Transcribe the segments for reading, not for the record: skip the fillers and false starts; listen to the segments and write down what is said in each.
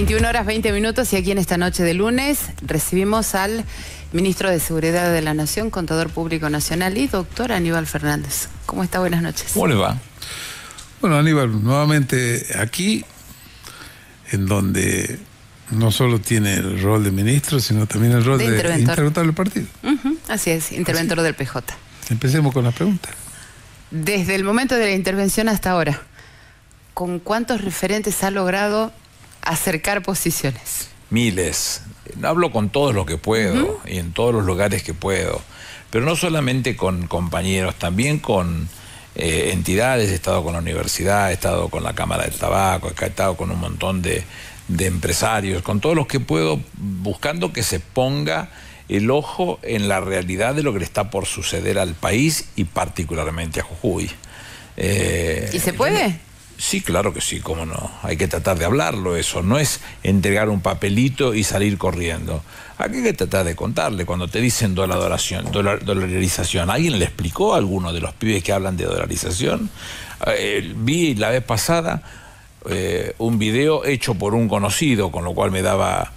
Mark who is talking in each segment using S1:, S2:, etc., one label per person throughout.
S1: 21 horas 20 minutos y aquí en esta noche de lunes recibimos al Ministro de Seguridad de la Nación, Contador Público Nacional y doctor Aníbal Fernández. ¿Cómo está? Buenas noches.
S2: ¿Cómo le va?
S3: Bueno, Aníbal, nuevamente aquí, en donde no solo tiene el rol de ministro, sino también el rol de interventor del partido.
S1: Así es, interventor del PJ.
S3: Empecemos con las preguntas.
S1: Desde el momento de la intervención hasta ahora, ¿con cuántos referentes ha logrado acercar posiciones?
S2: Miles. Hablo con todos los que puedo y en todos los lugares que puedo. Pero no solamente con compañeros, también con entidades. He estado con la universidad, he estado con la Cámara del Tabaco, he estado con un montón de empresarios, con todos los que puedo, buscando que se ponga el ojo en la realidad de lo que le está por suceder al país y particularmente a Jujuy.
S1: ¿Y se puede?
S2: Sí, claro que sí, cómo no. Hay que tratar de hablarlo eso. No es entregar un papelito y salir corriendo. Aquí hay que tratar de contarle. Cuando te dicen dolarización, ¿alguien le explicó a alguno de los pibes que hablan de dolarización? Vi la vez pasada un video hecho por un conocido, con lo cual me daba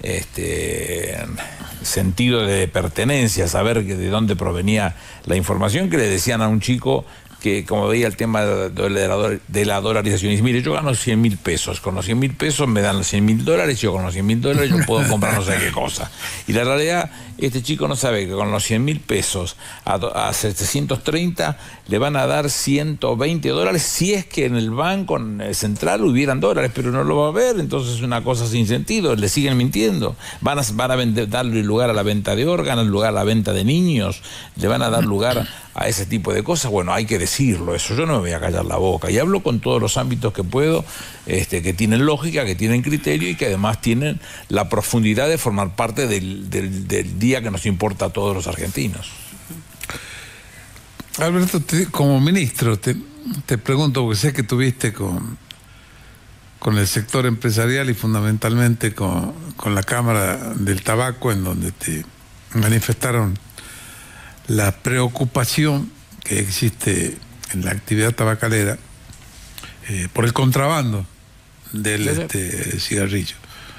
S2: sentido de pertenencia, saber de dónde provenía la información, que le decían a un chico que, como veía el tema de la dolarización, y dice: mire, yo gano 100.000 pesos, con los 100.000 pesos me dan los 100.000 dólares, yo con los 100.000 dólares yo puedo comprar no sé qué cosa. Y la realidad, este chico no sabe que con los 100.000 pesos a 730 le van a dar 120 dólares si es que en el banco central hubieran dólares, pero no lo va a ver, entonces es una cosa sin sentido, le siguen mintiendo. Van a darle lugar a la venta de órganos, lugar a la venta de niños, le van a dar lugar a ese tipo de cosas. Bueno, hay que decirlo eso, yo no me voy a callar la boca, y hablo con todos los ámbitos que puedo, que tienen lógica, que tienen criterio y que además tienen la profundidad de formar parte del día que nos importa a todos los argentinos.
S3: Alberto, como ministro, te pregunto, porque sé que tuviste con el sector empresarial y fundamentalmente con la Cámara del Tabaco, en donde te manifestaron la preocupación que existe en la actividad tabacalera por el contrabando del cigarrillo.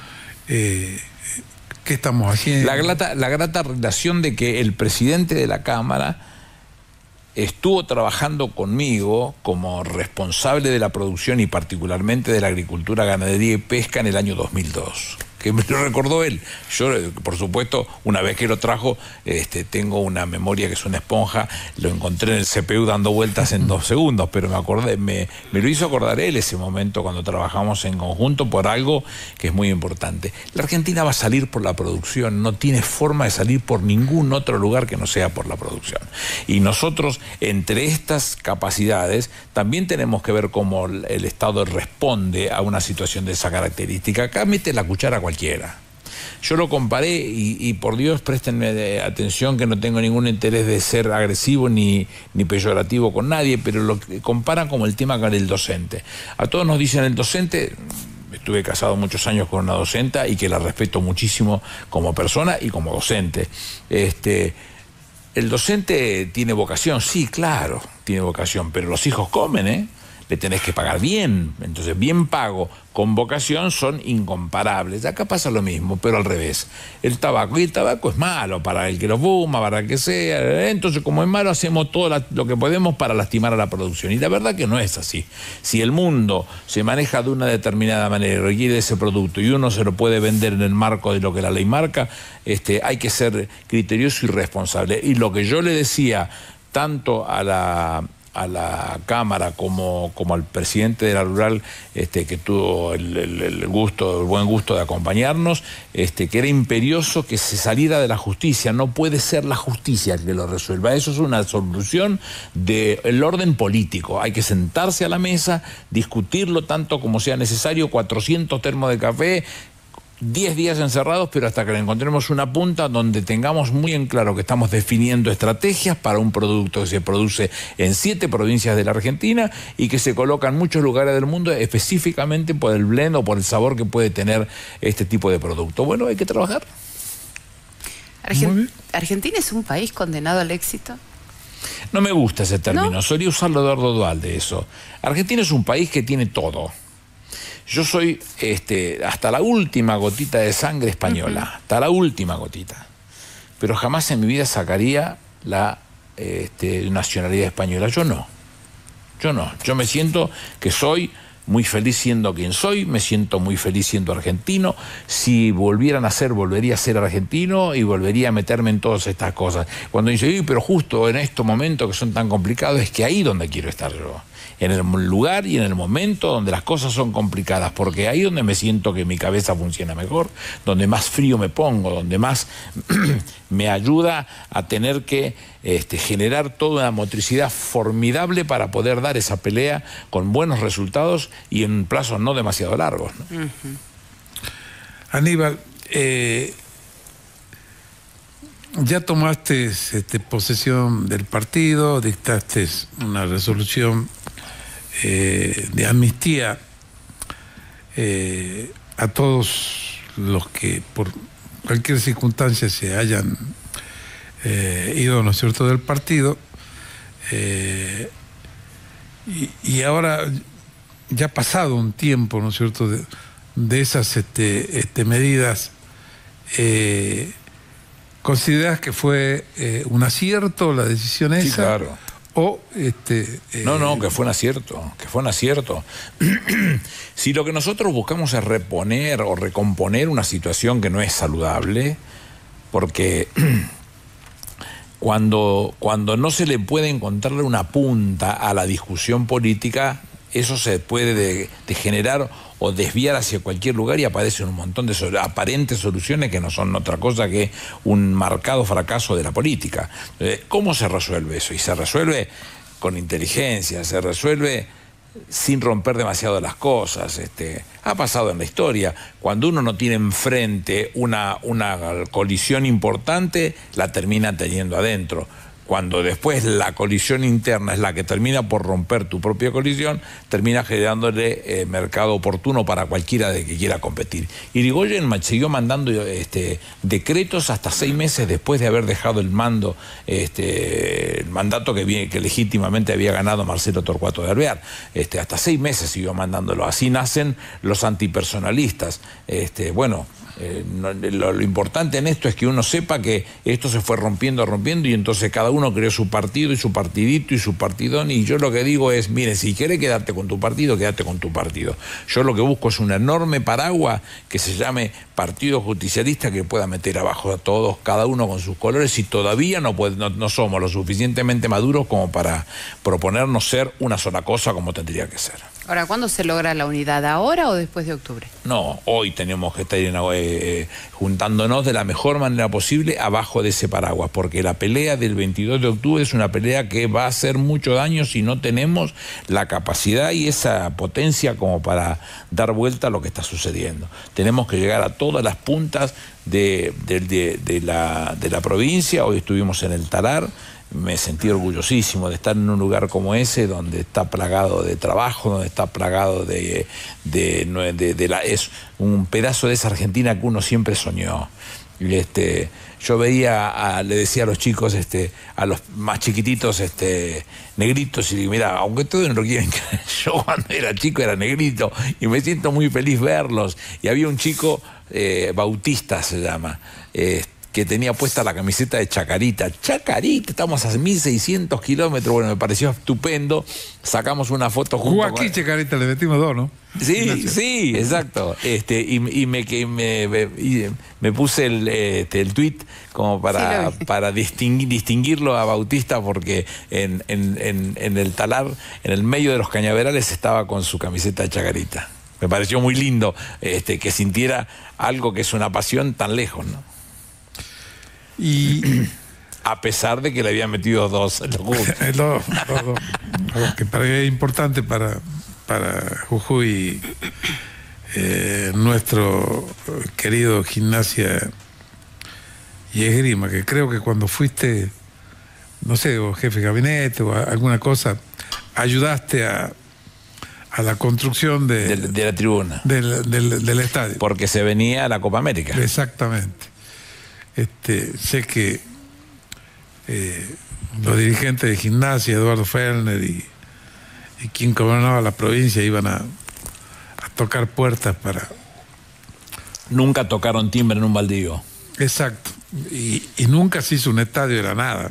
S3: ¿Qué estamos haciendo?
S2: La grata relación de que el presidente de la Cámara estuvo trabajando conmigo como responsable de la producción y particularmente de la agricultura, ganadería y pesca en el año 2002. Que me lo recordó él. Yo, por supuesto, una vez que lo trajo, tengo una memoria que es una esponja, lo encontré en el CPU dando vueltas en 2 segundos, pero me acordé, me lo hizo acordar él ese momento cuando trabajamos en conjunto por algo que es muy importante. La Argentina va a salir por la producción, no tiene forma de salir por ningún otro lugar que no sea por la producción. Y nosotros, entre estas capacidades, también tenemos que ver cómo el Estado responde a una situación de esa característica. Acá mete la cuchara cualquiera. Yo lo comparé y por Dios préstenme atención, que no tengo ningún interés de ser agresivo ni peyorativo con nadie, pero lo comparan como el tema con el docente. A todos nos dicen el docente. Estuve casado muchos años con una docenta y que la respeto muchísimo como persona y como docente. El docente tiene vocación, sí, claro, tiene vocación, pero los hijos comen, ¿eh? Le tenés que pagar bien. Entonces, bien pago con vocación son incomparables. Acá pasa lo mismo, pero al revés. El tabaco es malo para el que lo fuma, para el que sea. Entonces, como es malo, hacemos todo lo que podemos para lastimar a la producción. Y la verdad que no es así. Si el mundo se maneja de una determinada manera, requiere ese producto y uno se lo puede vender en el marco de lo que la ley marca, hay que ser criterioso y responsable. Y lo que yo le decía tanto a la Cámara como al presidente de la Rural, que tuvo el buen gusto de acompañarnos, que era imperioso que se saliera de la justicia. No puede ser la justicia que lo resuelva. Eso es una solución del orden político. Hay que sentarse a la mesa, discutirlo tanto como sea necesario, 400 termos de café, 10 días encerrados, pero hasta que le encontremos una punta donde tengamos muy en claro que estamos definiendo estrategias para un producto que se produce en 7 provincias de la Argentina y que se coloca en muchos lugares del mundo específicamente por el blend o por el sabor que puede tener este tipo de producto. Bueno, hay que trabajar.
S1: ¿Argentina es un país condenado al éxito?
S2: No me gusta ese término,
S1: ¿No?
S2: Solía usarlo Eduardo Duhalde eso. Argentina es un país que tiene todo. yo soy hasta la última gotita de sangre española, hasta la última gotita. Pero jamás en mi vida sacaría la nacionalidad española. Yo no. Yo me siento que soy muy feliz siendo quien soy, me siento muy feliz siendo argentino. Si volvieran a ser, volvería a ser argentino y volvería a meterme en todas estas cosas. Cuando dice, pero justo en estos momentos que son tan complicados, es que ahí donde quiero estar yo. En el lugar y en el momento donde las cosas son complicadas, porque ahí donde me siento que mi cabeza funciona mejor, donde más frío me pongo, donde más me ayuda a tener que generar toda una motricidad formidable para poder dar esa pelea con buenos resultados y en plazos no demasiado largos, ¿no?
S3: Aníbal, ya tomaste posesión del partido, dictaste una resolución de amnistía a todos los que por cualquier circunstancia se hayan ido, ¿no es cierto?, del partido, y ahora ya ha pasado un tiempo, ¿no es cierto?, de esas medidas. ¿Consideras que fue un acierto la decisión esa?
S2: Sí, claro.
S3: O
S2: No, que fue un acierto, Si lo que nosotros buscamos es reponer o recomponer una situación que no es saludable, porque cuando no se le puede encontrarle una punta a la discusión política, eso se puede degenerar o desviar hacia cualquier lugar y aparecen un montón de aparentes soluciones que no son otra cosa que un marcado fracaso de la política. ¿Cómo se resuelve eso? Y se resuelve con inteligencia, se resuelve sin romper demasiado las cosas. Ha pasado en la historia, cuando uno no tiene enfrente una colisión importante, la termina teniendo adentro. Cuando después la colisión interna es la que termina por romper tu propia colisión, termina generándole mercado oportuno para cualquiera de que quiera competir. Irigoyen siguió mandando decretos hasta 6 meses después de haber dejado el mando, el mandato que legítimamente había ganado Marcelo Torcuato de Alvear. Hasta 6 meses siguió mandándolo. Así nacen los antipersonalistas. Lo importante en esto es que uno sepa que esto se fue rompiendo y entonces cada uno creó su partido y su partidito y su partidón, y yo lo que digo es, mire, si querés quedarte con tu partido, quédate con tu partido. Yo lo que busco es un enorme paraguas que se llame Partido Justicialista, que pueda meter abajo a todos, cada uno con sus colores, y todavía no somos lo suficientemente maduros como para proponernos ser una sola cosa como tendría que ser.
S1: Ahora, ¿cuándo se logra la unidad? ¿Ahora o después de octubre?
S2: No, hoy tenemos que estar juntándonos de la mejor manera posible abajo de ese paraguas, porque la pelea del 22 de octubre es una pelea que va a hacer mucho daño si no tenemos la capacidad y esa potencia como para dar vuelta a lo que está sucediendo. Tenemos que llegar a todas las puntas de la provincia. Hoy estuvimos en el Talar. Me sentí orgullosísimo de estar en un lugar como ese, donde está plagado de trabajo, donde está plagado es un pedazo de esa Argentina que uno siempre soñó. Yo veía, le decía a los chicos, a los más chiquititos, negritos, y digo, mira, aunque todos no lo quieren creer, yo cuando era chico era negrito y me siento muy feliz verlos. Y había un chico, Bautista se llama, que tenía puesta la camiseta de Chacarita. Chacarita, estamos a 1600 kilómetros. Bueno, me pareció estupendo. Sacamos una foto juntos.
S3: Jugó aquí Chacarita, le metimos 2, ¿no?
S2: Sí, exacto. Y me puse el tweet como para distinguirlo a Bautista, porque en el Talar, en el medio de los cañaverales, estaba con su camiseta de Chacarita. Me pareció muy lindo que sintiera algo que es una pasión tan lejos, ¿no?
S3: Y
S2: a pesar de que le habían metido 2 en los gustos.
S3: Que es importante para Jujuy, nuestro querido Gimnasia y Esgrima, que creo que cuando fuiste, no sé, o jefe de gabinete o alguna cosa, ayudaste a la construcción de
S2: la tribuna
S3: del estadio,
S2: porque se venía la Copa América.
S3: Exactamente. Sé que los dirigentes de Gimnasia, Eduardo Fellner y quien gobernaba la provincia, iban a tocar puertas para...
S2: Nunca tocaron timbre en un baldío.
S3: Exacto. Y nunca se hizo un estadio de la nada.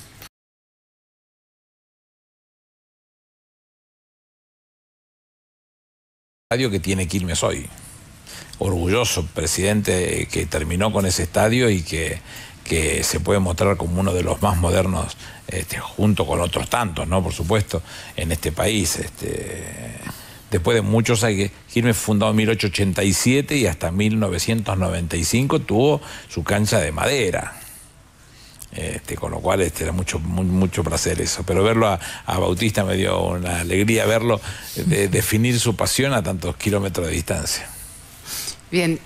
S2: Estadio que tiene Quilmes hoy. Orgulloso presidente que terminó con ese estadio y que se puede mostrar como uno de los más modernos, junto con otros tantos, ¿no? Por supuesto, en este país. Después de muchos años, Quilmes fue fundado en 1887 y hasta 1995 tuvo su cancha de madera. Con lo cual era mucho placer eso. Pero verlo a Bautista me dio una alegría verlo definir su pasión a tantos kilómetros de distancia.
S1: Bien,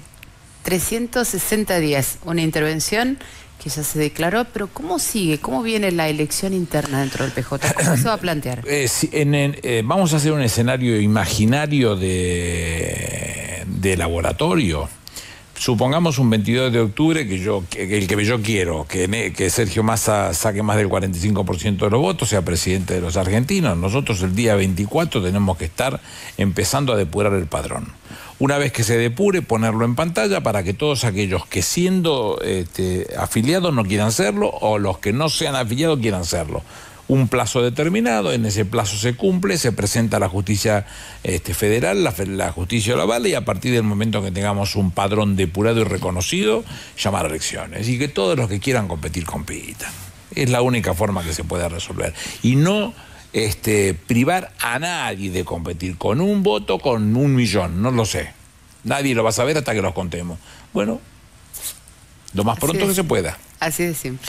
S1: 360 días, una intervención que ya se declaró, pero ¿cómo sigue? ¿Cómo viene la elección interna dentro del PJ? ¿Cómo se va a plantear?
S2: Vamos a hacer un escenario imaginario de laboratorio. Supongamos un 22 de octubre el que yo quiero, que Sergio Massa saque más del 45% de los votos, sea presidente de los argentinos. Nosotros el día 24 tenemos que estar empezando a depurar el padrón. Una vez que se depure, ponerlo en pantalla para que todos aquellos que siendo afiliados no quieran serlo, o los que no sean afiliados quieran serlo. Un plazo determinado, en ese plazo se cumple, se presenta a la justicia federal, la justicia lo avala, y a partir del momento que tengamos un padrón depurado y reconocido, llamar a elecciones. Y que todos los que quieran competir, compitan. Es la única forma que se puede resolver. Y no privar a nadie de competir con un voto, con 1 millón, no lo sé. Nadie lo va a saber hasta que los contemos. Bueno, lo más pronto que se pueda.
S1: Así de simple.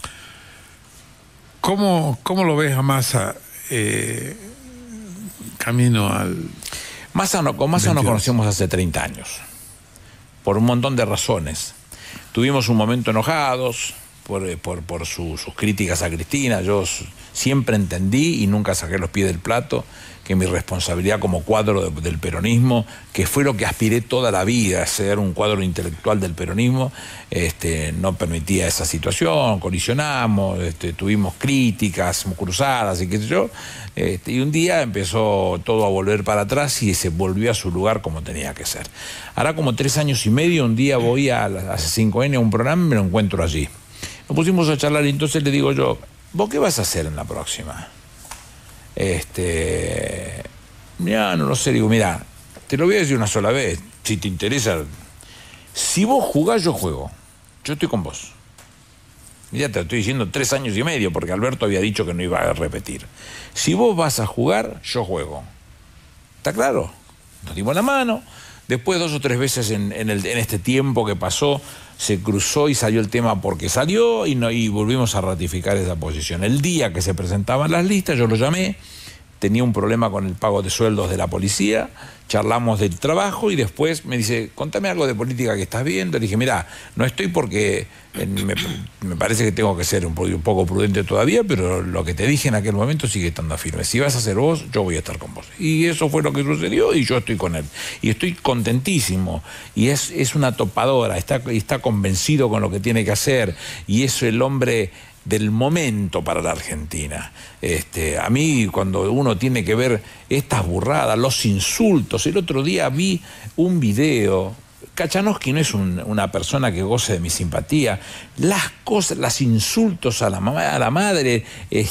S3: ¿Cómo lo ves a Massa camino al...
S2: Con Massa nos conocemos hace 30 años, por un montón de razones. Tuvimos un momento enojados por sus críticas a Cristina. Yo siempre entendí y nunca saqué los pies del plato que mi responsabilidad como cuadro del peronismo, que fue lo que aspiré toda la vida, ser un cuadro intelectual del peronismo, no permitía esa situación, colisionamos, tuvimos críticas cruzadas y qué sé yo, y un día empezó todo a volver para atrás y se volvió a su lugar como tenía que ser. Hará como 3 años y medio, un día voy a C5N a un programa y me lo encuentro allí. Nos pusimos a charlar y entonces le digo yo, ¿vos qué vas a hacer en la próxima? Mirá, no lo sé, digo, mira, te lo voy a decir una sola vez, si te interesa, si vos jugás, yo juego, yo estoy con vos. Ya te lo estoy diciendo 3 años y medio, porque Alberto había dicho que no iba a repetir. Si vos vas a jugar, yo juego. ¿Está claro? Nos dimos la mano. Después 2 o 3 veces en este tiempo que pasó, se cruzó y salió el tema porque salió y volvimos a ratificar esa posición. El día que se presentaban las listas, yo lo llamé, tenía un problema con el pago de sueldos de la policía, charlamos del trabajo y después me dice, contame algo de política que estás viendo. Le dije, mirá, no estoy porque me parece que tengo que ser un poco prudente todavía, pero lo que te dije en aquel momento sigue estando firme. Si vas a ser vos, yo voy a estar con vos. Y eso fue lo que sucedió y yo estoy con él. Y estoy contentísimo. Y es una topadora, está convencido con lo que tiene que hacer y es el hombre del momento para la Argentina. A mí, cuando uno tiene que ver estas burradas, los insultos, el otro día vi un video. Kachanowski no es una persona que goce de mi simpatía. Las cosas, los insultos a la mamá, a la madre,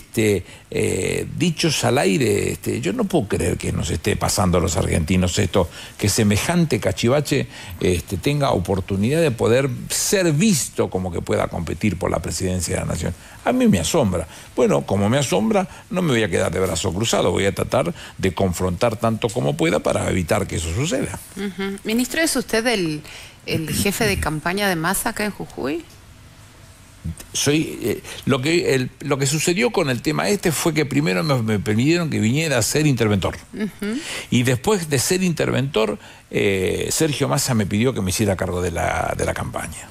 S2: dichos al aire, yo no puedo creer que nos esté pasando a los argentinos esto, que semejante cachivache tenga oportunidad de poder ser visto como que pueda competir por la presidencia de la nación. A mí me asombra. Bueno, como me asombra, no me voy a quedar de brazo cruzado, voy a tratar de confrontar tanto como pueda para evitar que eso suceda.
S1: Ministro, ¿es usted el jefe de campaña de Massa acá en Jujuy?
S2: Soy lo que sucedió con el tema fue que primero me pidieron que viniera a ser interventor. Y después de ser interventor, Sergio Massa me pidió que me hiciera cargo de la campaña.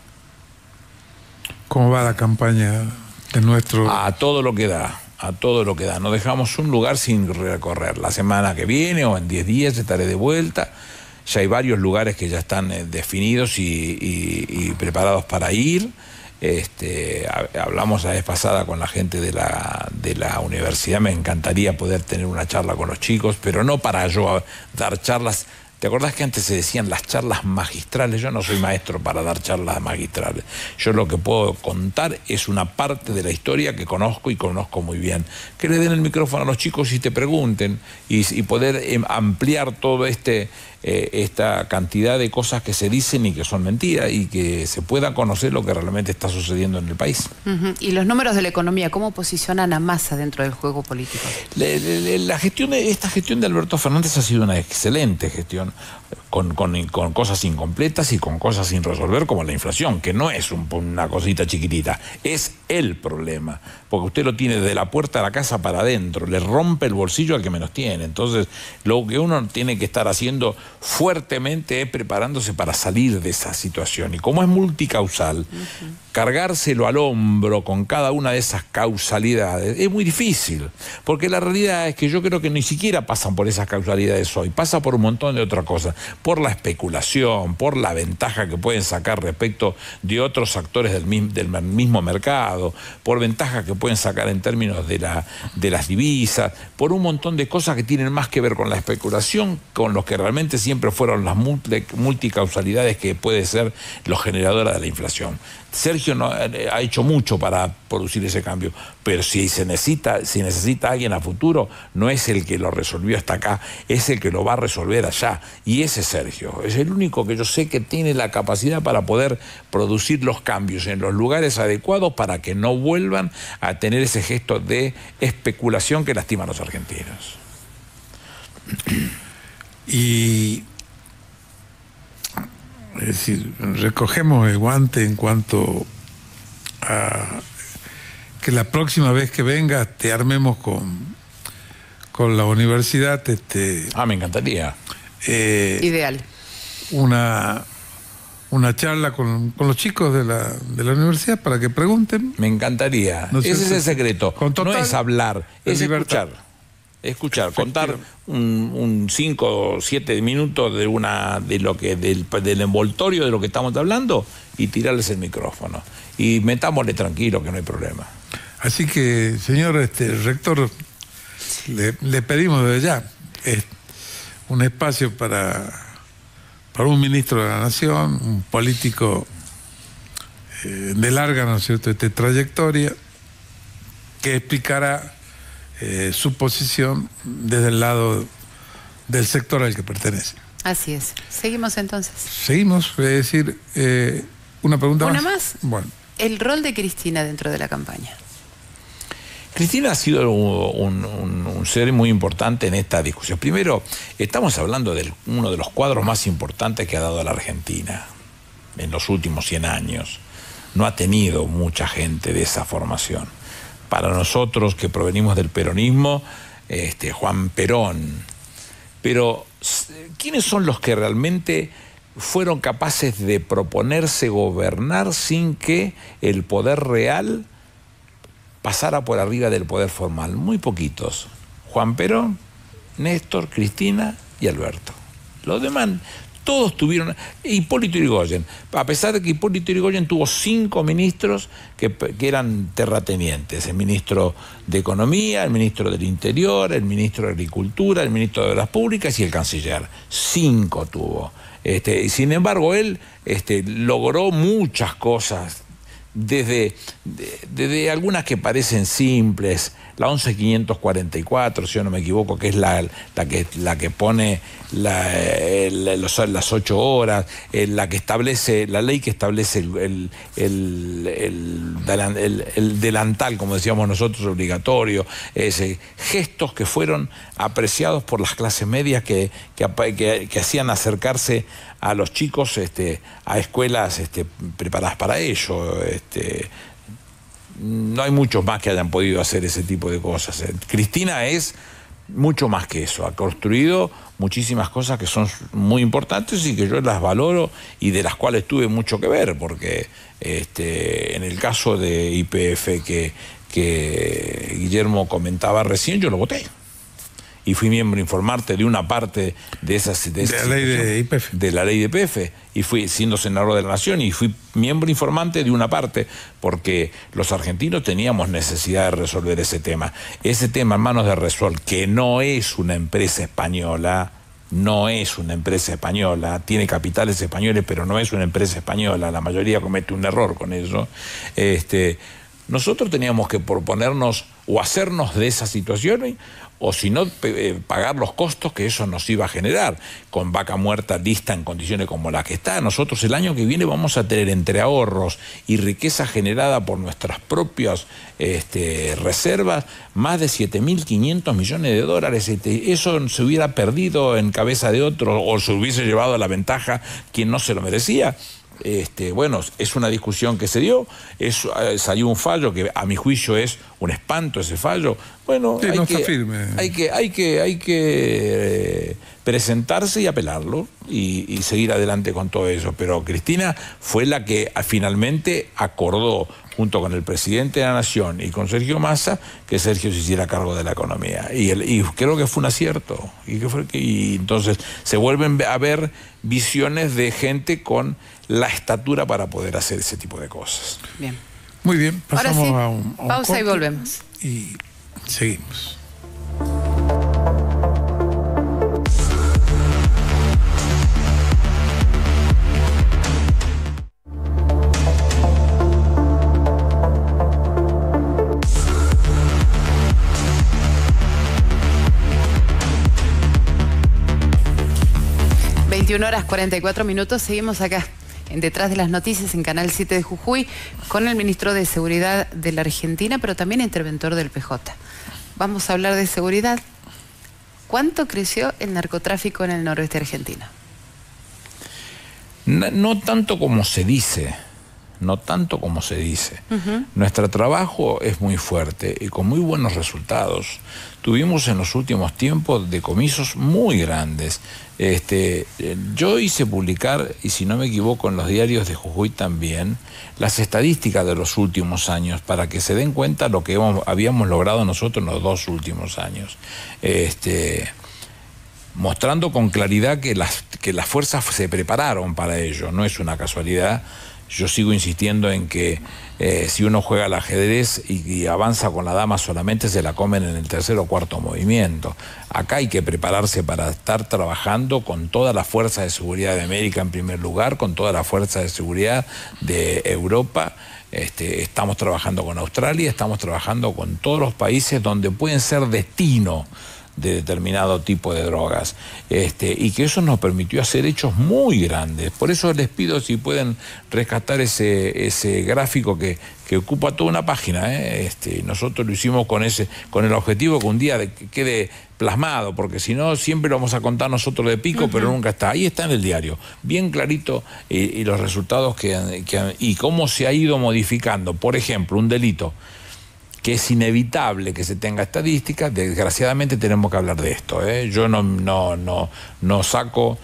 S3: ¿Cómo va la campaña de nuestro...?
S2: A todo lo que da, a todo lo que da. No dejamos un lugar sin recorrer. La semana que viene o en 10 días estaré de vuelta. Ya hay varios lugares que ya están definidos y preparados para ir. Hablamos la vez pasada con la gente de la universidad. Me encantaría poder tener una charla con los chicos, pero no para yo dar charlas. ¿Te acordás que antes se decían las charlas magistrales? Yo no soy maestro para dar charlas magistrales. Yo lo que puedo contar es una parte de la historia que conozco y conozco muy bien. Que le den el micrófono a los chicos y te pregunten y poder ampliar todo esta cantidad de cosas que se dicen y que son mentiras, y que se pueda conocer lo que realmente está sucediendo en el país.
S1: Y los números de la economía, ¿cómo posicionan a Massa dentro del juego político?
S2: Esta gestión de Alberto Fernández ha sido una excelente gestión, con cosas incompletas y con cosas sin resolver, como la inflación, que no es una cosita chiquitita, es el problema, porque usted lo tiene desde la puerta de la casa para adentro, le rompe el bolsillo al que menos tiene. Entonces, lo que uno tiene que estar haciendo fuertemente es preparándose para salir de esa situación, y como es multicausal, cargárselo al hombro con cada una de esas causalidades es muy difícil, porque la realidad es que yo creo que ni siquiera pasan por esas causalidades hoy, pasa por un montón de otras cosas, por la especulación, por la ventaja que pueden sacar respecto de otros actores del mismo mercado, por ventaja que pueden sacar en términos de las divisas, por un montón de cosas que tienen más que ver con la especulación, con los que realmente siempre fueron las multicausalidades que puede ser los generadores de la inflación. Sergio ha hecho mucho para producir ese cambio, pero si necesita alguien a futuro, no es el que lo resolvió hasta acá, es el que lo va a resolver allá, y ese es Sergio. Es el único que yo sé que tiene la capacidad para poder producir los cambios en los lugares adecuados, para que no vuelvan a tener ese gesto de especulación que lastima a los argentinos.
S3: Y es decir, recogemos el guante en cuanto a que la próxima vez que vengas te armemos con la universidad.
S2: Me encantaría.
S1: Ideal.
S3: Una charla con los chicos de la universidad para que pregunten.
S2: Me encantaría. Ese es el secreto. No es hablar, es escuchar. Contar un 5 o 7 minutos del envoltorio de lo que estamos hablando, y tirarles el micrófono. Y metámosle tranquilo, que no hay problema.
S3: Así que, señor rector, le pedimos desde ya un espacio para un ministro de la Nación, un político de larga, ¿no es cierto?, trayectoria, que explicará su posición desde el lado del sector al que pertenece.
S1: Así es. Seguimos entonces.
S3: Seguimos, es decir, una pregunta más.
S1: ¿Una más?
S3: Bueno.
S1: El rol de Cristina dentro de la campaña.
S2: Cristina ha sido un ser muy importante en esta discusión. Primero, estamos hablando de uno de los cuadros más importantes que ha dado la Argentina en los últimos 100 años. No ha tenido mucha gente de esa formación. Para nosotros, que provenimos del peronismo, Juan Perón. Pero, ¿quiénes son los que realmente fueron capaces de proponerse gobernar sin que el poder real pasara por arriba del poder formal? Muy poquitos. Juan Perón, Néstor, Cristina y Alberto. Los demás, todos tuvieron. Hipólito Yrigoyen, a pesar de que Hipólito Yrigoyen tuvo 5 ministros que eran terratenientes: el ministro de Economía, el ministro del Interior, el ministro de Agricultura, el ministro de Obras Públicas y el canciller. 5 tuvo. Y sin embargo, él logró muchas cosas, desde algunas que parecen simples, la 11.544, si yo no me equivoco, que es la que pone las 8 horas, la ley que establece el delantal, como decíamos nosotros, obligatorio, gestos que fueron apreciados por las clases medias que hacían acercarse a los chicos a escuelas preparadas para ello. No hay muchos más que hayan podido hacer ese tipo de cosas. Cristina es mucho más que eso, ha construido muchísimas cosas que son muy importantes y que yo las valoro y de las cuales tuve mucho que ver, porque en el caso de YPF que Guillermo comentaba recién, yo lo voté. y fui miembro informante de una parte de esas...
S3: De la ley de YPF.
S2: De la ley de YPF, y fui siendo senador de la Nación, y fui miembro informante de una parte, porque los argentinos teníamos necesidad de resolver ese tema. Ese tema en manos de Repsol, que no es una empresa española, tiene capitales españoles, pero no es una empresa española, la mayoría comete un error con eso. Nosotros teníamos que proponernos o hacernos de esa situación, o si no, pagar los costos que eso nos iba a generar. Con Vaca Muerta lista en condiciones como la que está, nosotros el año que viene vamos a tener, entre ahorros y riqueza generada por nuestras propias reservas, más de 7.500 millones de dólares. Eso se hubiera perdido en cabeza de otro, o se hubiese llevado a la ventaja quien no se lo merecía. Bueno, es una discusión que se dio, salió un fallo que a mi juicio es un espanto ese fallo. Bueno,
S3: sí,
S2: hay que presentarse y apelarlo y seguir adelante con todo eso. Pero Cristina fue la que finalmente acordó, junto con el presidente de la Nación y con Sergio Massa, que Sergio se hiciera cargo de la economía. Y creo que fue un acierto. Y entonces se vuelven a ver visiones de gente con la estatura para poder hacer ese tipo de cosas.
S1: Bien.
S3: Muy bien, pasamos
S1: ahora sí,
S3: a un
S1: pausa
S3: corte
S1: y volvemos.
S3: Y seguimos.
S1: Horas 44 minutos, seguimos acá en Detrás de las Noticias en Canal 7 de Jujuy con el ministro de Seguridad de la Argentina, pero también interventor del PJ. Vamos a hablar de seguridad. ¿Cuánto creció el narcotráfico en el noroeste argentino?
S2: No tanto como se dice. Nuestro trabajo es muy fuerte y con muy buenos resultados. Tuvimos en los últimos tiempos decomisos muy grandes. Yo hice publicar, y si no me equivoco en los diarios de Jujuy también, las estadísticas de los últimos años, para que se den cuenta lo que habíamos logrado nosotros en los 2 últimos años. Mostrando con claridad que las fuerzas se prepararon para ello, no es una casualidad. Yo sigo insistiendo en que si uno juega al ajedrez y avanza con la dama solamente, se la comen en el 3.º o 4.º movimiento. Acá hay que prepararse para estar trabajando con toda la fuerza de seguridad de América en primer lugar, con toda la fuerza de seguridad de Europa. Estamos trabajando con Australia, estamos trabajando con todos los países donde pueden ser destino de determinado tipo de drogas, y que eso nos permitió hacer hechos muy grandes. Por eso les pido si pueden rescatar ese gráfico que ocupa toda una página. Nosotros lo hicimos con el objetivo que un día quede plasmado, porque si no siempre lo vamos a contar nosotros de pico, pero nunca está. Ahí está en el diario, bien clarito, y los resultados y cómo se ha ido modificando. Por ejemplo, un delito que es inevitable que se tenga estadísticas, desgraciadamente tenemos que hablar de esto. Yo no saco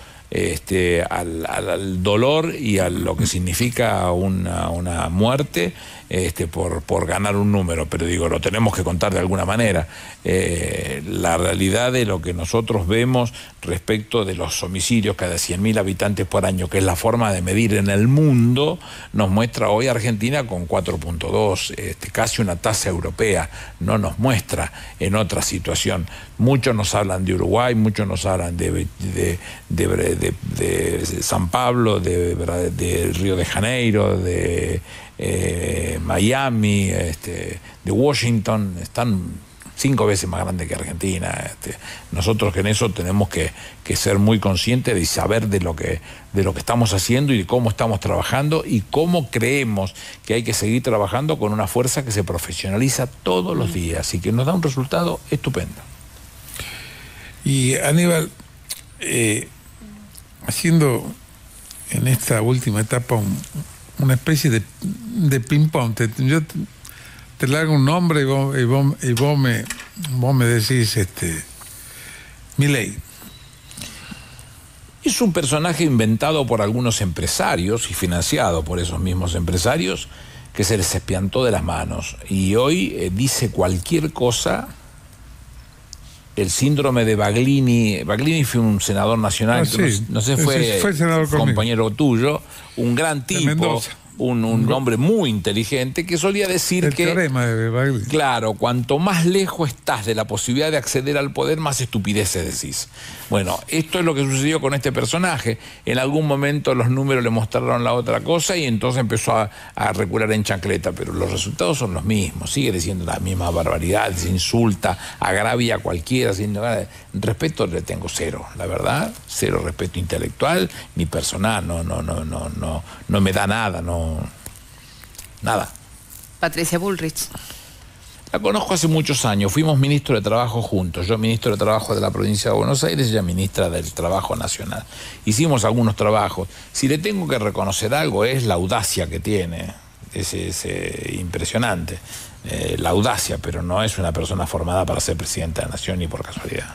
S2: al dolor y a lo que significa una muerte por ganar un número, pero digo, lo tenemos que contar de alguna manera. La realidad de lo que nosotros vemos respecto de los homicidios cada 100.000 habitantes por año, que es la forma de medir en el mundo, nos muestra hoy Argentina con 4.2, casi una tasa europea, no nos muestra en otra situación. Muchos nos hablan de Uruguay, muchos nos hablan de San Pablo, de Río de Janeiro, de Miami, de Washington. Están 5 veces más grandes que Argentina. Nosotros que en eso tenemos que ser muy conscientes y saber de lo que estamos haciendo y de cómo estamos trabajando y cómo creemos que hay que seguir trabajando con una fuerza que se profesionaliza todos los días y que nos da un resultado estupendo.
S3: Y Aníbal, haciendo en esta última etapa una especie de ping-pong, yo te largo un nombre y vos me decís Milei.
S2: Es un personaje inventado por algunos empresarios y financiado por esos mismos empresarios que se les espiantó de las manos y hoy dice cualquier cosa el síndrome de Baglini. Baglini fue un senador nacional,
S3: sí,
S2: no sé, fue
S3: senador
S2: compañero tuyo, un gran tipo, un hombre muy inteligente que solía decir
S3: el
S2: que,
S3: teorema de Baglini.
S2: Claro, cuanto más lejos estás de la posibilidad de acceder al poder, más estupideces decís. Bueno, esto es lo que sucedió con este personaje. En algún momento los números le mostraron la otra cosa y entonces empezó a recular en chancleta, pero los resultados son los mismos. Sigue diciendo las mismas barbaridades, insulta, agravia a cualquiera. Respeto le tengo cero, la verdad, cero respeto intelectual ni personal. No me da nada, nada.
S1: Patricia Bullrich.
S2: La conozco hace muchos años, fuimos ministros de Trabajo juntos, yo ministro de Trabajo de la provincia de Buenos Aires, ella ministra del Trabajo Nacional. Hicimos algunos trabajos. Si le tengo que reconocer algo es la audacia que tiene, es impresionante, la audacia, pero no es una persona formada para ser presidenta de la Nación ni por casualidad.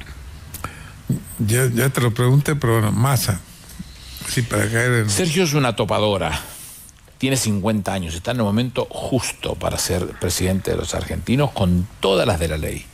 S3: Ya te lo pregunté, pero bueno, Massa. Sí, para caer en...
S2: Sergio es una topadora. Tiene 50 años, está en el momento justo para ser presidente de los argentinos con todas las de la ley.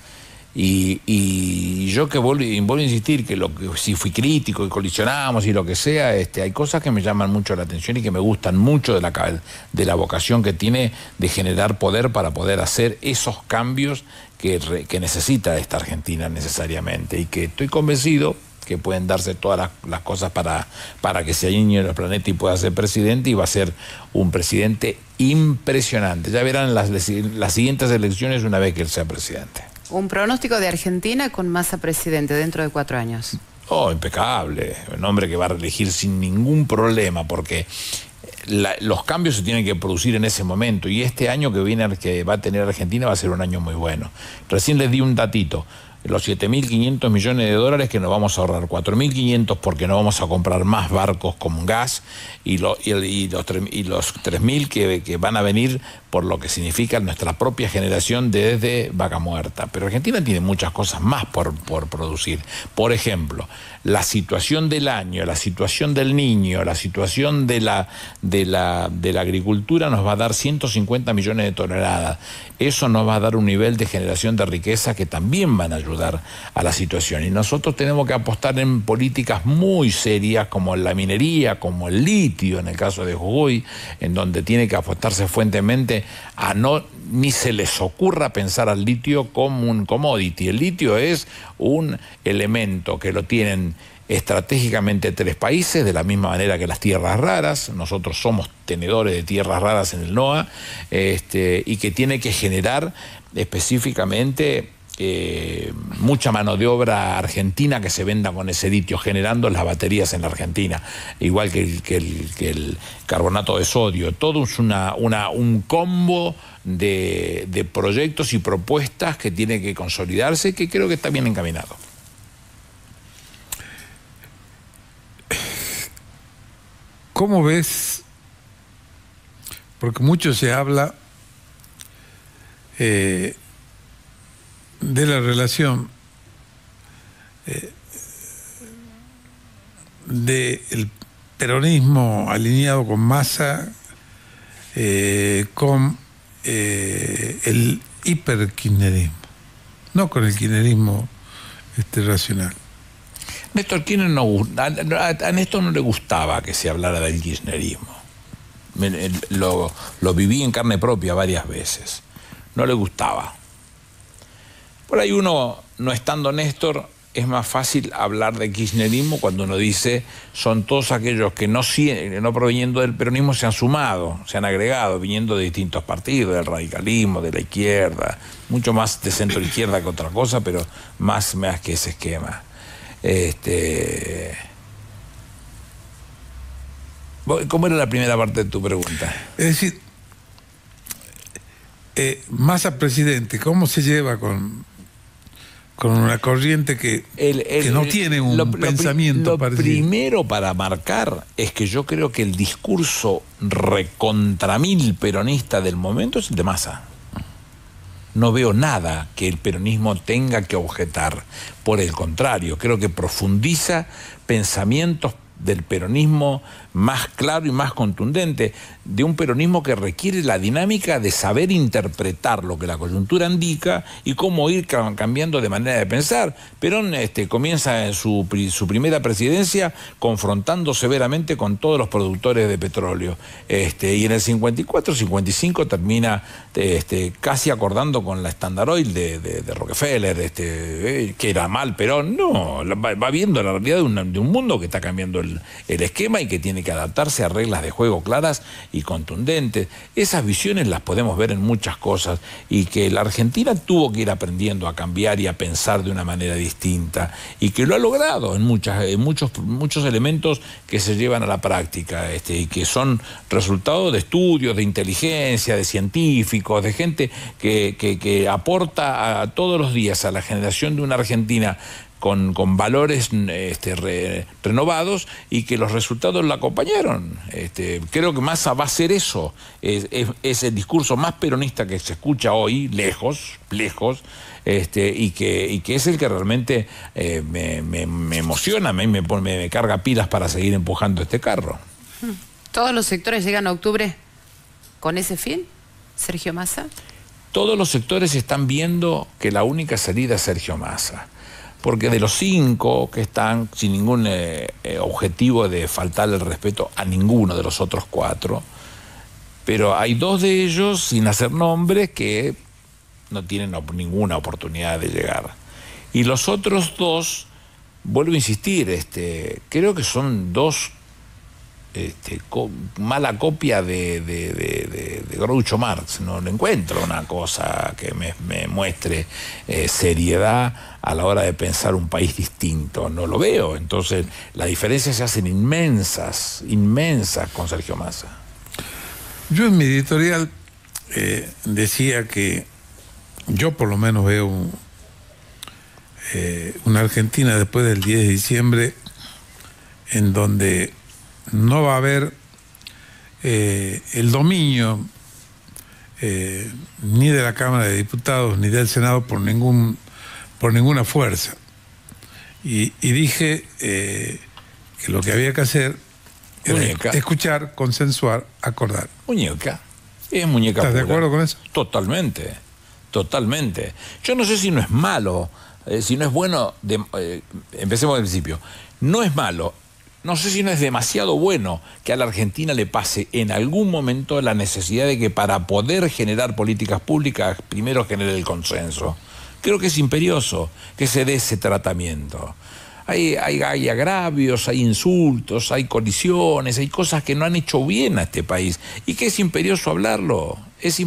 S2: Y yo que vuelvo a insistir que si fui crítico y colisionamos y lo que sea, hay cosas que me llaman mucho la atención y que me gustan mucho de la vocación que tiene de generar poder para poder hacer esos cambios que necesita esta Argentina necesariamente, y que estoy convencido que pueden darse todas las cosas para que se alinee el planeta y pueda ser presidente, y va a ser un presidente impresionante. Ya verán las siguientes elecciones una vez que él sea presidente.
S1: Un pronóstico de Argentina con Massa presidente dentro de 4 años.
S2: Oh, impecable. Un hombre que va a reelegir sin ningún problema, porque los cambios se tienen que producir en ese momento, y este año que viene, que va a tener Argentina, va a ser un año muy bueno. Recién les di un datito. Los 7.500 millones de dólares que nos vamos a ahorrar, 4.500 porque no vamos a comprar más barcos con gas, y los 3.000 que van a venir por lo que significa nuestra propia generación desde Vaca Muerta. Pero Argentina tiene muchas cosas más por producir. Por ejemplo, la situación del año, la situación del niño, la situación de la agricultura nos va a dar 150 millones de toneladas. Eso nos va a dar un nivel de generación de riqueza que también van a ayudar a la situación. Y nosotros tenemos que apostar en políticas muy serias como la minería, como el litio, en el caso de Jujuy, en donde tiene que apostarse fuertemente ni se les ocurra pensar al litio como un commodity. El litio es un elemento que lo tienen estratégicamente 3 países, de la misma manera que las tierras raras. Nosotros somos tenedores de tierras raras en el NOA, y que tiene que generar específicamente mucha mano de obra argentina que se venda con ese litio, generando las baterías en la Argentina, igual que el carbonato de sodio. Todo es un combo de proyectos y propuestas que tiene que consolidarse, que creo que está bien encaminado.
S3: ¿Cómo ves? Porque mucho se habla de la relación del peronismo alineado con Massa, con el hiperkirchnerismo, no con el kirchnerismo racional.
S2: Néstor Kirchner a Néstor no le gustaba que se hablara del kirchnerismo. Lo viví en carne propia varias veces. No le gustaba. Por ahí uno, no estando Néstor, es más fácil hablar de kirchnerismo cuando uno dice son todos aquellos que no proveniendo del peronismo se han sumado, se han agregado, viniendo de distintos partidos, del radicalismo, de la izquierda, mucho más de centro izquierda que otra cosa, pero más que ese esquema. ¿Cómo era la primera parte de tu pregunta?
S3: Es decir, Massa presidente, ¿cómo se lleva con una corriente que no tiene un pensamiento parecido?
S2: Lo primero para marcar es que yo creo que el discurso recontramil peronista del momento es el de Massa. No veo nada que el peronismo tenga que objetar. Por el contrario, creo que profundiza pensamientos del peronismo más claro y más contundente, de un peronismo que requiere la dinámica de saber interpretar lo que la coyuntura indica y cómo ir cambiando de manera de pensar. Perón comienza en su primera presidencia confrontando severamente con todos los productores de petróleo, y en el 54, 55 termina casi acordando con la Standard Oil de Rockefeller, que era mal Perón. No, va viendo la realidad de un mundo que está cambiando el esquema y que tiene que adaptarse a reglas de juego claras y contundentes. Esas visiones las podemos ver en muchas cosas, y que la Argentina tuvo que ir aprendiendo a cambiar y a pensar de una manera distinta, y que lo ha logrado en muchos elementos que se llevan a la práctica, y que son resultado de estudios, de inteligencia, de científicos, de gente que aporta todos los días a la generación de una Argentina con valores renovados, y que los resultados la acompañaron. Creo que Massa va a ser eso. Es el discurso más peronista que se escucha hoy, lejos, y que es el que realmente me emociona, me carga pilas para seguir empujando este carro.
S1: ¿Todos los sectores llegan a octubre con ese fin, Sergio Massa?
S2: Todos los sectores están viendo que la única salida es Sergio Massa. Porque de los 5 que están sin ningún objetivo de faltarle el respeto a ninguno de los otros 4, pero hay 2 de ellos, sin hacer nombres, que no tienen ninguna oportunidad de llegar. Y los otros 2, vuelvo a insistir, creo que son 2 mala copia de Groucho Marx. No le encuentro una cosa que me muestre seriedad a la hora de pensar un país distinto. No lo veo. Entonces las diferencias se hacen inmensas con Sergio Massa.
S3: Yo en mi editorial decía que yo por lo menos veo una Argentina después del 10 de diciembre en donde no va a haber el dominio ni de la Cámara de Diputados ni del Senado por ninguna fuerza. Y dije que lo que había que hacer era escuchar, consensuar, acordar.
S2: Muñeca. Es muñeca
S3: ¿Estás
S2: pura.
S3: de acuerdo con eso?
S2: Totalmente. Yo no sé si no es malo, si no es bueno. Empecemos del principio. No es malo. No sé si no es demasiado bueno que a la Argentina le pase en algún momento la necesidad de que para poder generar políticas públicas primero genere el consenso. Creo que es imperioso que se dé ese tratamiento. Hay agravios, hay insultos, hay colisiones, hay cosas que no han hecho bien a este país, y que es imperioso hablarlo,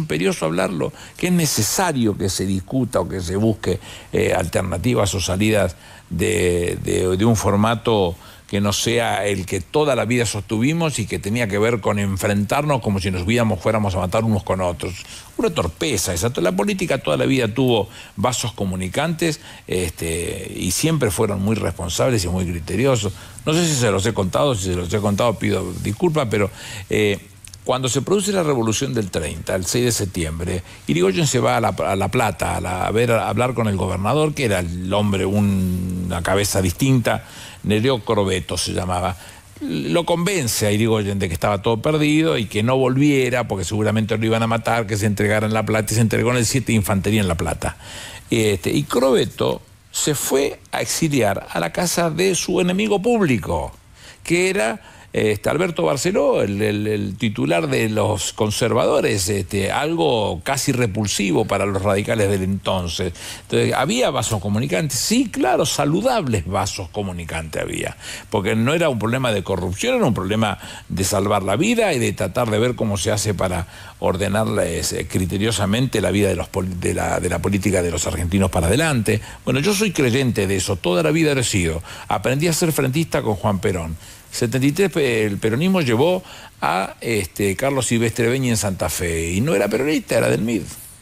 S2: que es necesario que se discuta o que se busque alternativas o salidas de un formato que no sea el que toda la vida sostuvimos y que tenía que ver con enfrentarnos como si nos fuéramos a matar unos con otros. Una torpeza esa. La política toda la vida tuvo vasos comunicantes, y siempre fueron muy responsables y muy criteriosos. No sé si se los he contado, pido disculpas, pero cuando se produce la Revolución del 30, el 6 de septiembre, Irigoyen se va a La Plata a hablar con el gobernador, que era el hombre, una cabeza distinta, Nereo Crobeto se llamaba. Lo convence a Irigoyen de que estaba todo perdido y que no volviera porque seguramente lo iban a matar, que se entregara en La Plata, y se entregó en el 7 de Infantería en La Plata. Y Crobeto se fue a exiliar a la casa de su enemigo público, que era Alberto Barceló, el titular de los conservadores, algo casi repulsivo para los radicales del entonces. Entonces, ¿había vasos comunicantes? Sí, claro, saludables vasos comunicantes había, porque no era un problema de corrupción, era un problema de salvar la vida y de tratar de ver cómo se hace para ordenar criteriosamente la vida de la política de los argentinos para adelante. Bueno, yo soy creyente de eso, toda la vida lo he sido. Aprendí a ser frentista con Juan Perón. 73 el peronismo llevó a Carlos Silvestre Beñi en Santa Fe, y no era peronista, era del MID.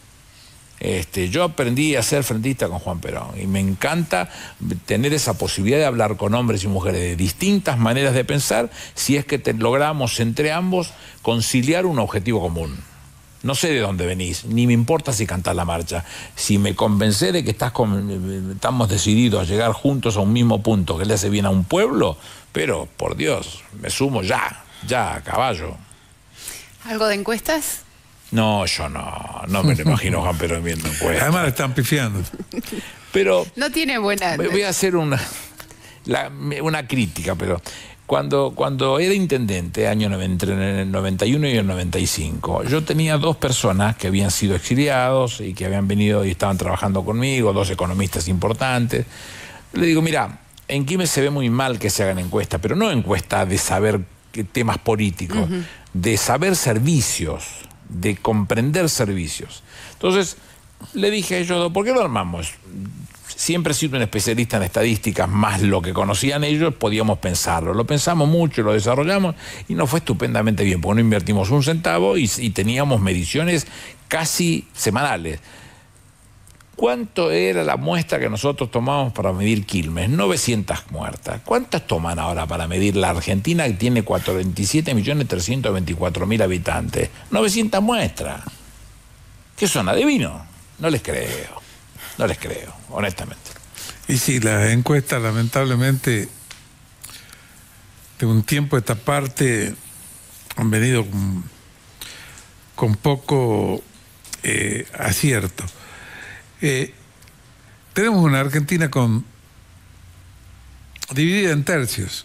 S2: Yo aprendí a ser frentista con Juan Perón, y me encanta tener esa posibilidad de hablar con hombres y mujeres de distintas maneras de pensar, si es que logramos entre ambos conciliar un objetivo común. No sé de dónde venís, ni me importa si cantás la marcha. Si me convencés de que estamos decididos a llegar juntos a un mismo punto que le hace bien a un pueblo, pero, por Dios, me sumo ya, a caballo.
S1: ¿Algo de encuestas?
S2: No, yo no me lo imagino Juan Perón viendo encuestas.
S3: Además le están pifiando.
S2: Pero
S1: no tiene buena...
S2: Voy a hacer una crítica, pero cuando era intendente, entre el 91 y el 95, yo tenía 2 personas que habían sido exiliados y que habían venido y estaban trabajando conmigo, 2 economistas importantes. Le digo, mira, en Quilmes se ve muy mal que se hagan encuestas, pero no encuestas de saber temas políticos, de saber servicios, de comprender servicios. Entonces, le dije a ellos, ¿por qué no armamos? Siempre he sido un especialista en estadísticas, más lo que conocían ellos, podíamos pensarlo. Lo pensamos mucho, lo desarrollamos y nos fue estupendamente bien, porque no invertimos un centavo y teníamos mediciones casi semanales. ¿Cuánto era la muestra que nosotros tomamos para medir Quilmes? 900 muestras. ¿Cuántas toman ahora para medir la Argentina, que tiene 47.324.000 habitantes? 900 muestras. ¿Qué son, adivinos? No les creo. No les creo, honestamente.
S3: Y sí, las encuestas, lamentablemente, de un tiempo a esta parte, han venido con poco acierto. Tenemos una Argentina dividida en tercios.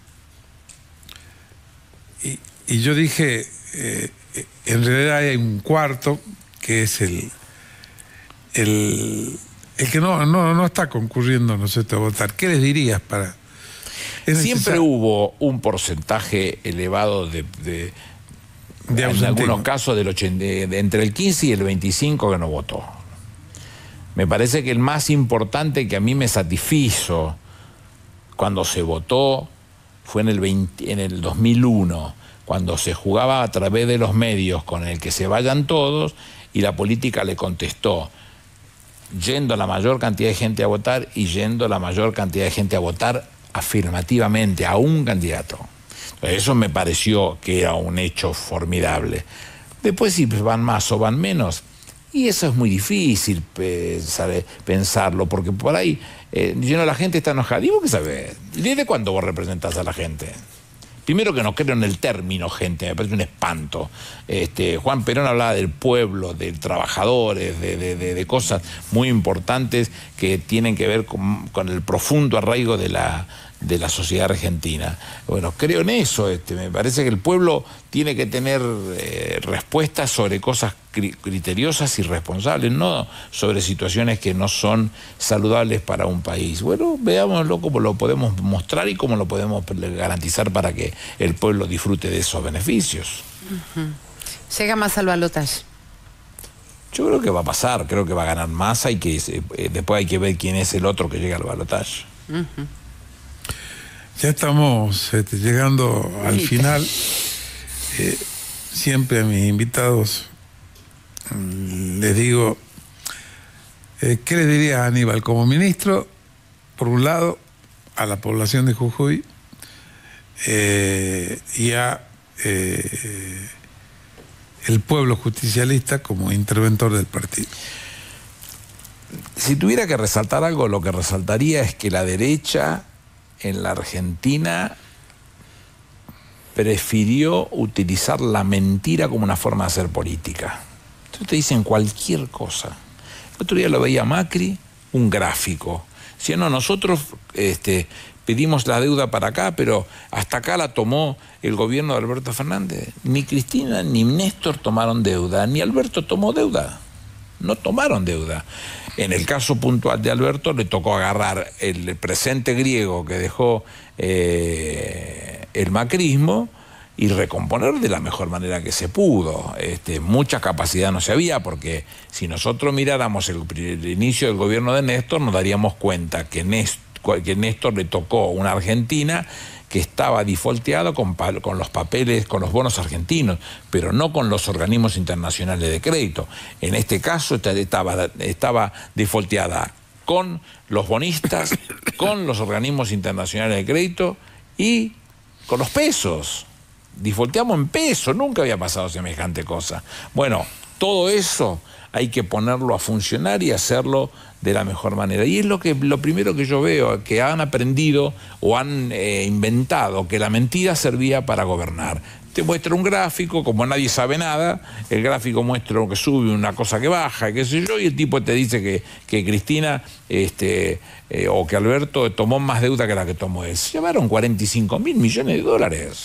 S3: Y yo dije, en realidad hay un cuarto, que es el que no está concurriendo, no sé, a votar. ¿Qué les dirías para...?
S2: Siempre hubo un porcentaje elevado de en algunos casos entre el 15 y el 25 que no votó. Me parece que el más importante que a mí me satisfizo cuando se votó fue en el 2001, cuando se jugaba a través de los medios con el que se vayan todos y la política le contestó, yendo la mayor cantidad de gente a votar y yendo la mayor cantidad de gente a votar afirmativamente a un candidato. Eso me pareció que era un hecho formidable. Después si van más o van menos, y eso es muy difícil pensarlo, porque por ahí la gente está enojada. ¿Y vos qué sabés? ¿Desde cuándo vos representás a la gente? Primero que no creo en el término gente, me parece un espanto. Juan Perón hablaba del pueblo, de trabajadores, de cosas muy importantes que tienen que ver con el profundo arraigo de la sociedad argentina. Bueno, creo en eso. Me parece que el pueblo tiene que tener respuestas sobre cosas criteriosas y responsables, no sobre situaciones que no son saludables para un país. Bueno, veámoslo cómo lo podemos mostrar y cómo lo podemos garantizar para que el pueblo disfrute de esos beneficios.
S1: ¿Llega más al balotaje?
S2: Yo creo que va a pasar, creo que va a ganar Massa y que después hay que ver quién es el otro que llega al balotaje.
S3: Ya estamos llegando al final. Siempre a mis invitados les digo, ¿qué le dirías a Aníbal como ministro? Por un lado, a la población de Jujuy y a el pueblo justicialista como interventor del partido.
S2: Si tuviera que resaltar algo, lo que resaltaría es que la derecha en la Argentina prefirió utilizar la mentira como una forma de hacer política. Entonces te dicen cualquier cosa. El otro día lo veía Macri, un gráfico. Si no, nosotros pedimos la deuda para acá, pero hasta acá la tomó el gobierno de Alberto Fernández. Ni Cristina ni Néstor tomaron deuda, ni Alberto tomó deuda. No tomaron deuda. En el caso puntual de Alberto le tocó agarrar el presente griego que dejó el macrismo y recomponer de la mejor manera que se pudo. Mucha capacidad no se había, porque si nosotros miráramos el inicio del gobierno de Néstor, nos daríamos cuenta que Néstor le tocó una Argentina que estaba defaulteada con los papeles, con los bonos argentinos, pero no con los organismos internacionales de crédito. En este caso estaba defaulteada con los bonistas, con los organismos internacionales de crédito y con los pesos. Defaulteamos en pesos, nunca había pasado semejante cosa. Bueno, todo eso hay que ponerlo a funcionar y hacerlo de la mejor manera. Y es lo primero que yo veo, que han aprendido o han inventado, que la mentira servía para gobernar. Te muestra un gráfico, como nadie sabe nada, el gráfico muestra lo que sube, una cosa que baja, qué sé yo, y el tipo te dice que Cristina o que Alberto tomó más deuda que la que tomó él. Se llevaron 45.000 millones de dólares.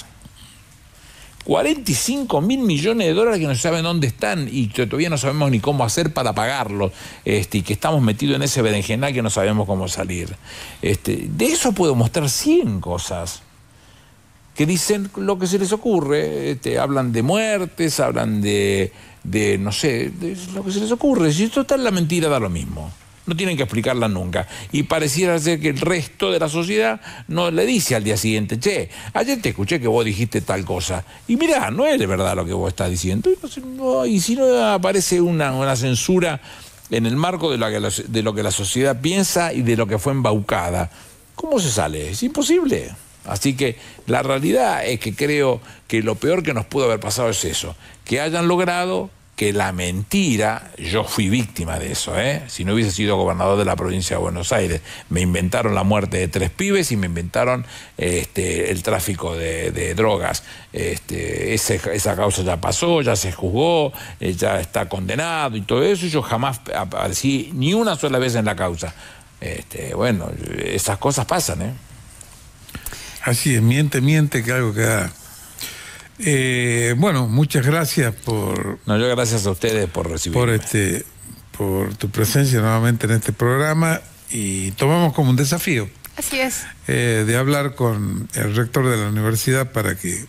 S2: 45.000 millones de dólares que no saben dónde están y que todavía no sabemos ni cómo hacer para pagarlos, y que estamos metidos en ese berenjenal que no sabemos cómo salir. De eso puedo mostrar 100 cosas que dicen lo que se les ocurre. Hablan de muertes, hablan de no sé, de lo que se les ocurre. Si total la mentira da lo mismo. No tienen que explicarla nunca. Y pareciera ser que el resto de la sociedad no le dice al día siguiente, che, ayer te escuché que vos dijiste tal cosa. Y mirá, no es de verdad lo que vos estás diciendo. Y si no aparece una censura en el marco de lo que la sociedad piensa y de lo que fue embaucada, ¿cómo se sale? Es imposible. Así que la realidad es que creo que lo peor que nos pudo haber pasado es eso, que hayan logrado que la mentira, yo fui víctima de eso, si no hubiese sido gobernador de la provincia de Buenos Aires, me inventaron la muerte de 3 pibes y me inventaron el tráfico de drogas. Esa causa ya pasó, ya se juzgó, ya está condenado y todo eso, y yo jamás aparecí ni una sola vez en la causa. Bueno, esas cosas pasan,
S3: Así es, miente, que algo queda. Bueno, muchas gracias por...
S2: No, yo gracias a ustedes por recibirme.
S3: Por tu presencia nuevamente en este programa, y tomamos como un desafío.
S1: Así es.
S3: De hablar con el rector de la universidad para que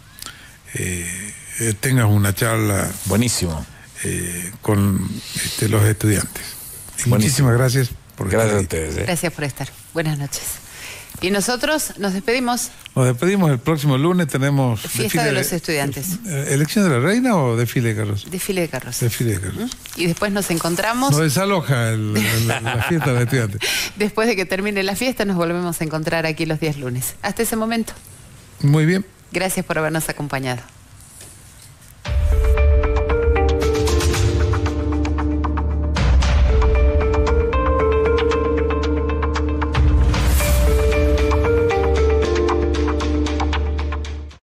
S3: tengas una charla.
S2: Buenísimo.
S3: Con los estudiantes. Muchísimas gracias por estar
S2: Gracias
S3: ahí.
S2: a ustedes.
S1: Gracias por estar. Buenas noches. Y nosotros nos despedimos.
S3: Nos despedimos el próximo lunes, tenemos...
S1: Fiesta de los estudiantes.
S3: ¿Elección de la reina o desfile de carros?
S1: Desfile de carros.
S3: Desfile de carros.
S1: Y después nos encontramos.
S3: Nos desaloja la fiesta de los estudiantes.
S1: Después de que termine la fiesta nos volvemos a encontrar aquí los días lunes. Hasta ese momento.
S3: Muy bien.
S1: Gracias por habernos acompañado.